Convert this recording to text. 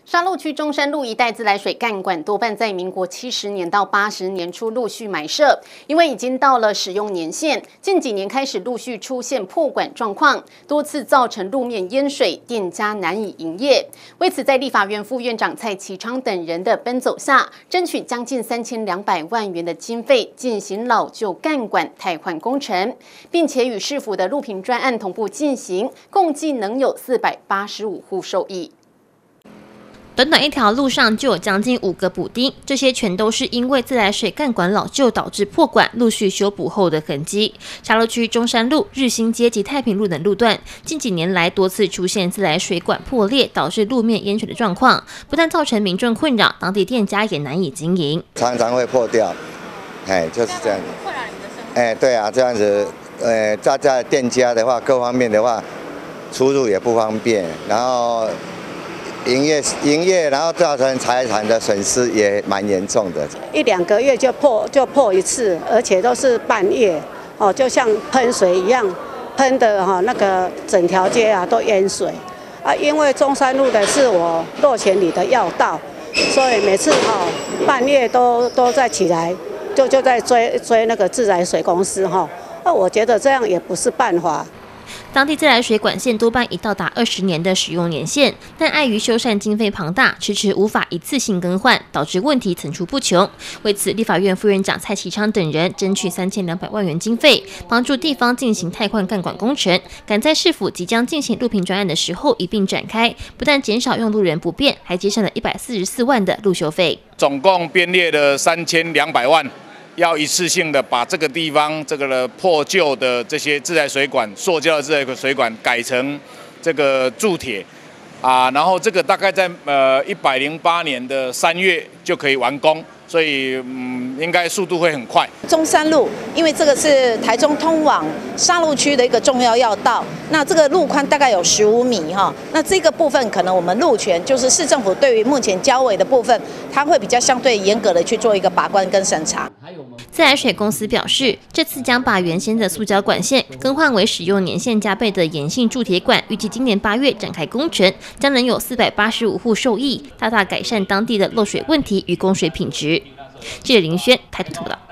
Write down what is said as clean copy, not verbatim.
沙鹿区中山路一带自来水干管多半在民国70年到80年初陆续埋设，因为已经到了使用年限，近几年开始陆续出现破管状况，多次造成路面淹水，店家难以营业。为此，在立法院副院长蔡其昌等人的奔走下，争取将近3200万元的经费进行老旧干管汰换工程，并且与市府的路平专案同步进行，共计能有485户受益。 短短一条路上就有将近5个补丁，这些全都是因为自来水干管老旧导致破管，陆续修补后的痕迹。沙鹿区中山路、日新街及太平路等路段，近几年来多次出现自来水管破裂，导致路面淹水的状况，不但造成民众困扰，当地店家也难以经营， 常常会破掉，就是这样子。困扰你们的生活。对啊，这样子，大家店家的话，各方面的话，出入也不方便，然后。 营业，然后造成财产的损失也蛮严重的。 1、2个月就破一次，而且都是半夜，就像喷水一样，喷的那个整条街啊都淹水啊。因为中山路的是我落前里的要道，所以每次半夜都在起来，就在追那个自来水公司那我觉得这样也不是办法。 当地自来水管线多半已到达20年的使用年限，但碍于修缮经费庞大，迟迟无法一次性更换，导致问题层出不穷。为此，立法院副院长蔡其昌等人争取3200万元经费，帮助地方进行汰换干管工程，赶在市府即将进行路平专案的时候一并展开，不但减少用路人不便，还节省了144万的路修费。 总共编列了3200万。 要一次性的把这个地方破旧的这些自来水管、塑胶的自来水管改成这个铸铁然后这个大概在108年的3月就可以完工，所以应该速度会很快。 中山路，因为这个是台中通往沙鹿区的一个重要要道，那这个路宽大概有15米那这个部分可能我们路权就是市政府对于目前交委的部分，它会比较相对严格的去做一个把关跟审查。 自来水公司表示，这次将把原先的塑胶管线更换为使用年限加倍的盐性铸铁管，预计今年8月展开工程，将能有485户受益，大大改善当地的漏水问题与供水品质。记者林轩台北报道。